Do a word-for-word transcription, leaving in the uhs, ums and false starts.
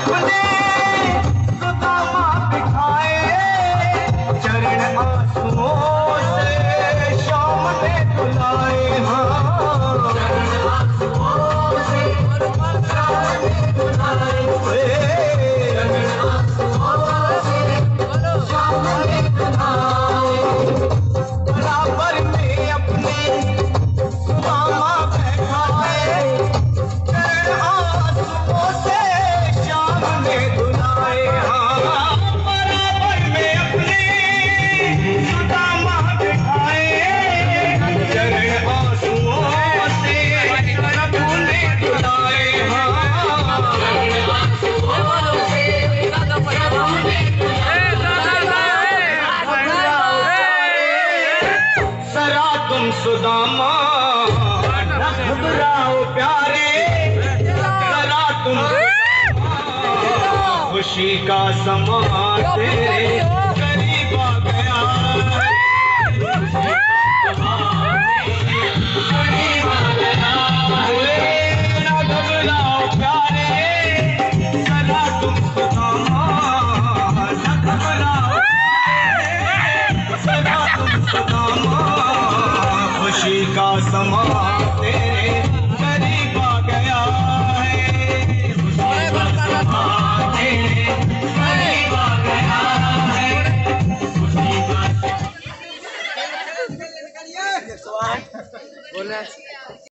अपने सुदामा दिखाए, चरण आंसुओं से शाम ने बुलाए। हाँ चरण आंसुओं से शाम ने बुलाए, चरण आंसुओं से शाम ने बुलाए। बराबर में अपने सुदामा बैठा है, चरण आंसुओं से शाम ने बुलाए। हाँ बराबर में अपने सुदामा बैठाए, चरण आंसुओं से प्रभु ने बुलाए। हाँ चरण आंसुओं से प्रभु ने सरा तुम सुदामा न घबराओ प्यारे, सरा तुम खुशी का समा तेरे करीब आ गया। करीब आ गया, न घबराओ प्यारे, सरा तुम सुदामा न घबराओ, सरा तुम सुदामा खुशी का समा तेरे करीब आ गया है। खुशी का समा तेरे करीब आ गया है। खुशी का